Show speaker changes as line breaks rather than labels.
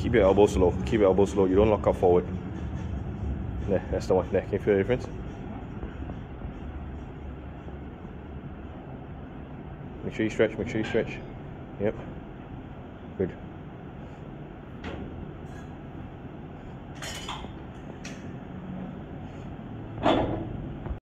keep your elbows low. Keep your elbows low. You don't lock out forward. There, that's the one. There, can you feel the difference? Make sure you stretch. Make sure you stretch. Yep. Good.